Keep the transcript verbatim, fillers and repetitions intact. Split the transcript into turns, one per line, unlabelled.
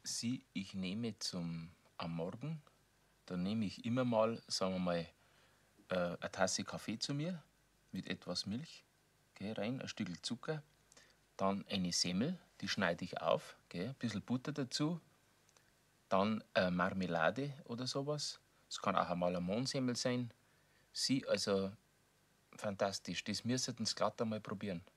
Sie, ich nehme zum am Morgen, dann nehme ich immer mal, sagen wir mal, äh, eine Tasse Kaffee zu mir mit etwas Milch, gell, rein, ein Stückel Zucker, dann eine Semmel, die schneide ich auf, gell, ein bisschen Butter dazu, dann äh, Marmelade oder sowas. Es kann auch einmal eine Mohnsemmel sein. Sie, also fantastisch, das müssten Sie glatt einmal probieren.